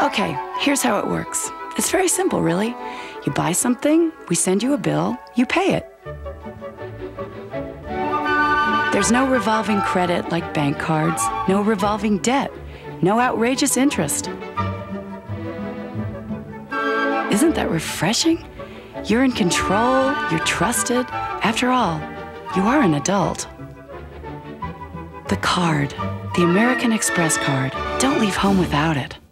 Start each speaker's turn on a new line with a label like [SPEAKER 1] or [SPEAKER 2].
[SPEAKER 1] Okay, here's how it works. It's very simple, really. You buy something, we send you a bill, you pay it. There's no revolving credit like bank cards, no revolving debt, no outrageous interest. Isn't that refreshing? You're in control, you're trusted. After all, you are an adult. The card, the American Express card. Don't leave home without it.